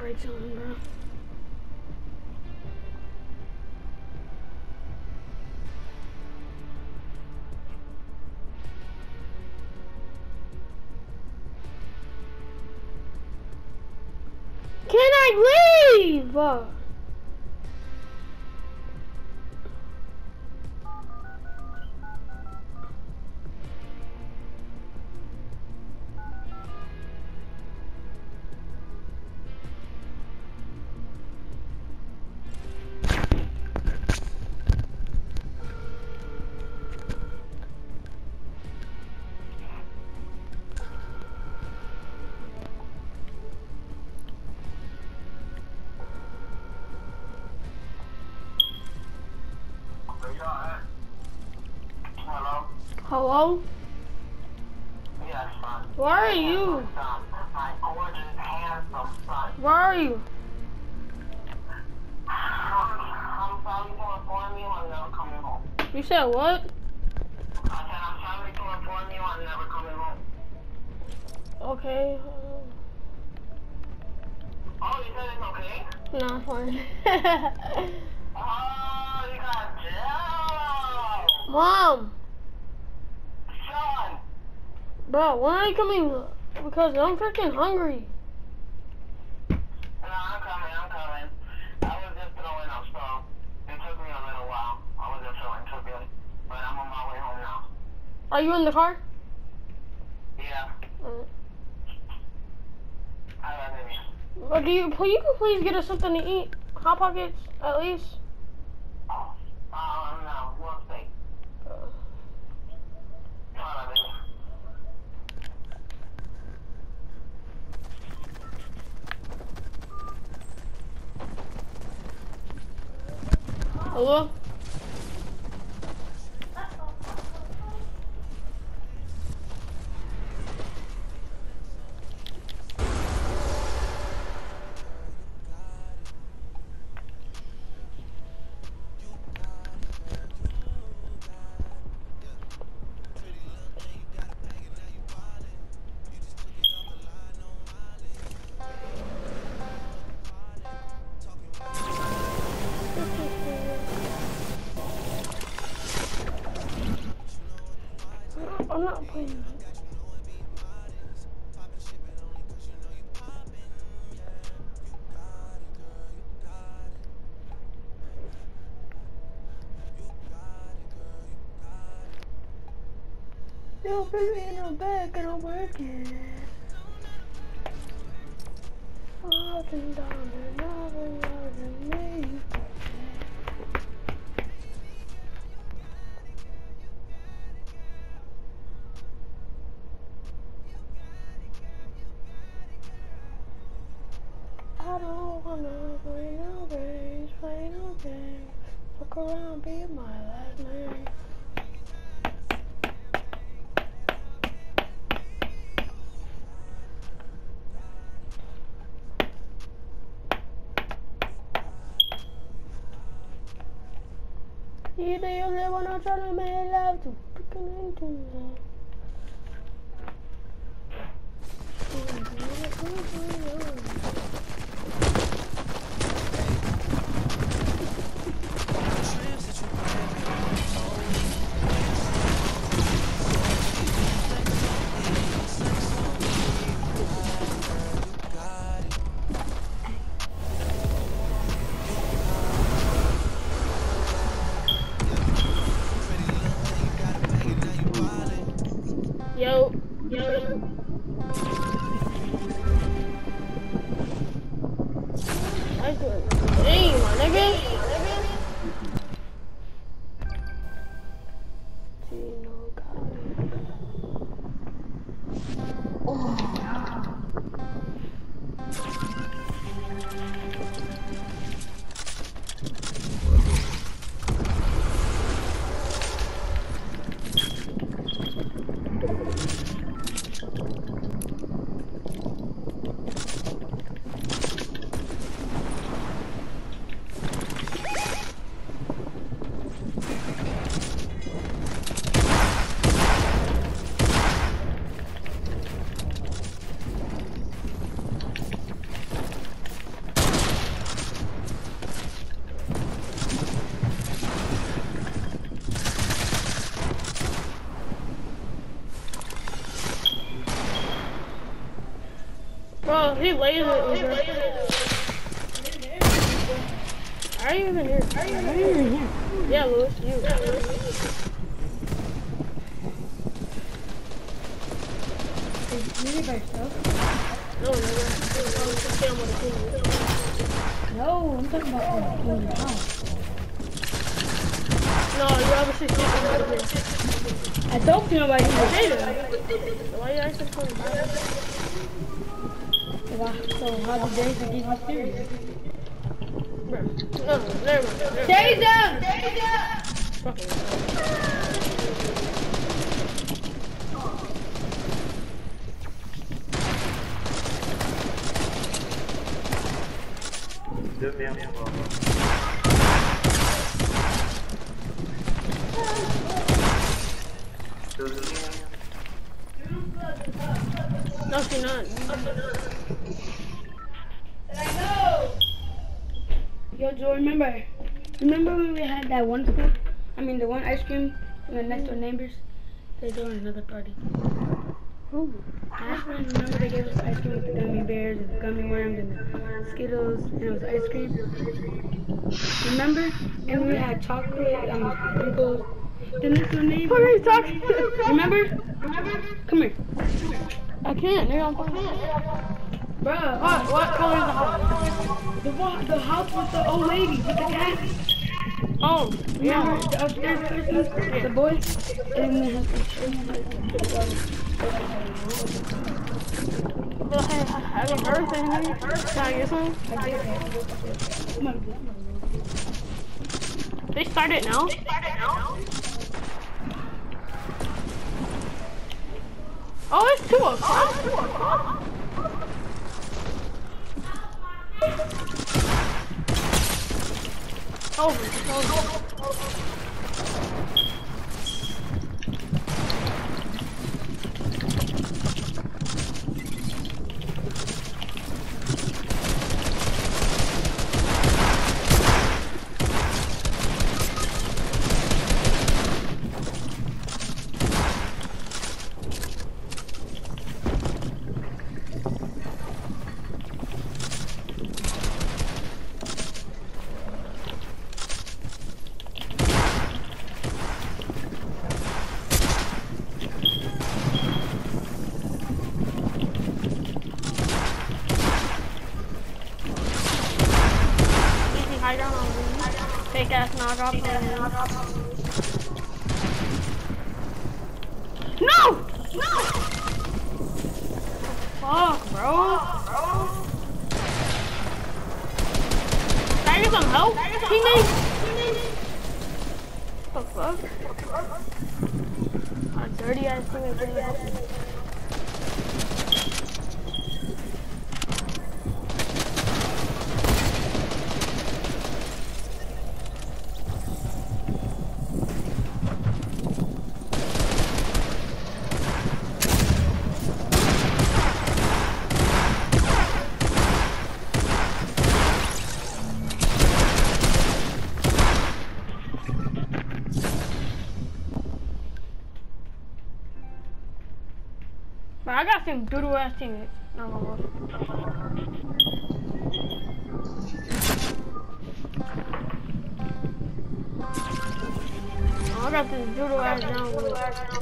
brakes on, bro. Can I leave? Hello? Yes, son. Where are you? My gorgeous, handsome son. Where are you? I'm sorry to inform you I'm never coming home. You said what? I said I'm sorry to inform you I'm never coming home. Okay. Oh, you said it's okay? No, fine. Oh, you got Joe! Mom! Son! Bro, when are you coming? Because I'm freaking hungry. No, I'm coming. I was just throwing up, so it took me a little while. I wasn't feeling too good, but I'm on my way home now. Are you in the car? Yeah. Hi, baby. Or do you please get us something to eat? Hot Pockets, at least? No, we'll see. Hi, baby. Hello? I'm not playing. Yo, baby, I'm back and I'm working. Walking down another road and me. I don't wanna play no games, play no games. Fuck around, be my last name. You the only one I'm trying to make love to. Freaking into me. Yo. I do it. Hey, my nigga. Bro, he laser me, bro. Are you even here? Yeah, Lewis, you. You live by yourself? No, nigga. I'm on the team. No, I'm talking about in your house. No, you obviously see somebody here. I don't feel like you. Hey, why you acting funny? So how did they give you serious? Bro, no, never mind. Stay down! Fucking no, she's not. Yo, Joe, remember when we had that one food? I mean, the one ice cream from the next door neighbors? They doing another party. Who? Ashlyn, remember they gave us ice cream with the gummy bears and the gummy worms and the Skittles, and it was ice cream? Remember? And we had chocolate, sprinkles. The next door neighbor. What are you talking about? Remember? Come here. I can't, nigga, I'm fine. Bruh, What color is the house? the house with the old lady, with the cat. Oh, yeah. Remember the upstairs person? The boy? And then Well, hey, happy birthday, nigga. Can I get some? They started now? Oh, it's 2 o'clock. Over. Hide down on me. Fake ass knock off. No! Fuck, bro. Can I get some help, teammate? What the fuck? A dirty ass teammate couldn't help me. But I got some doodle ass teammates. No, no, I got this doodle ass down with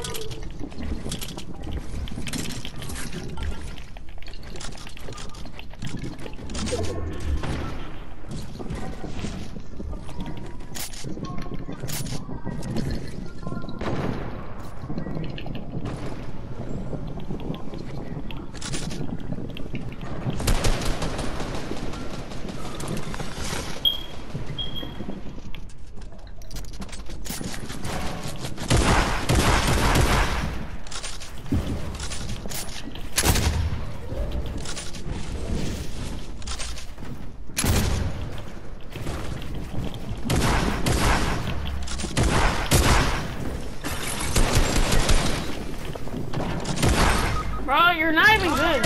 bro, you're not even good.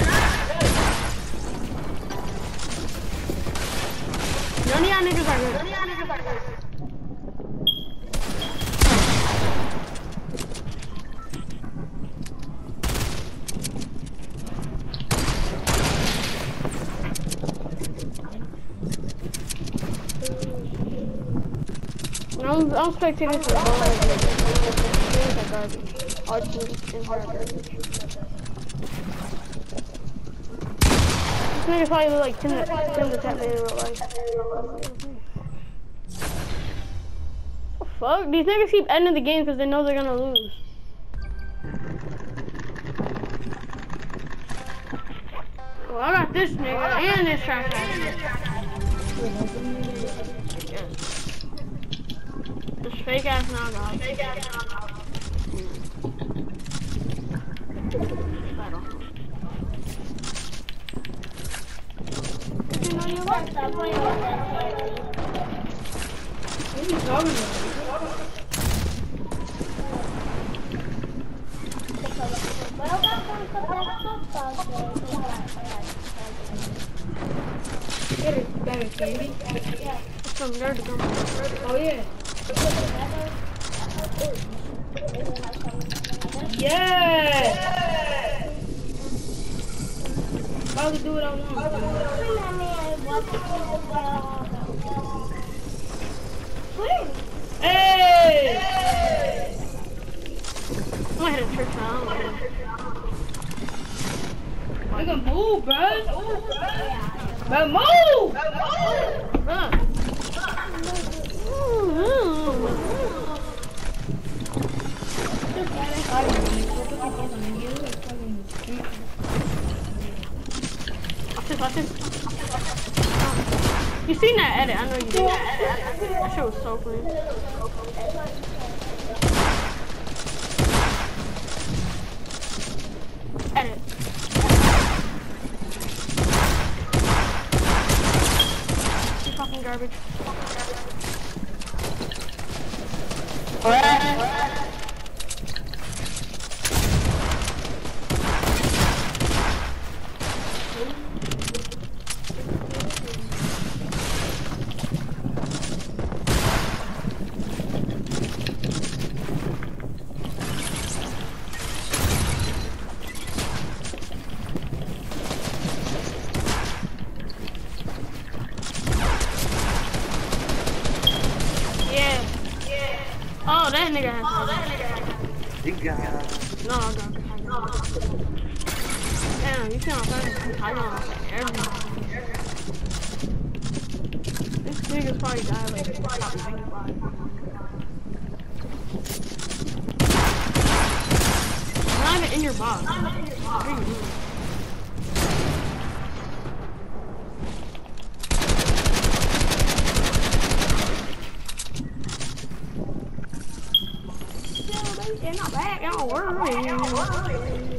None of y'all niggas are good. I'm spectating for the ball. Like garbage. Archie and hard garbage. This nigga probably look like Tim the Tap Man in real life. What the fuck? These niggas keep ending the game because they know they're gonna lose. Well, I got this nigga and this trash ass. This fake ass now, guys. What are you talking about? Get it, better candy. Yeah. Some nerd gum. Oh yeah. Yeah. I'll do what I want. Hey! I'm gonna hit a trick now. Nigga, move, bro. Bro, move! Bruh. Watch this. You seen that edit? I know you did. That shit was so clean. Edit. You fucking garbage. Oh, that nigga has No, I got Damn, you can't find everything. This nigga's probably died like 95. Not even in your box. What are you doing? They're not back, don't worry.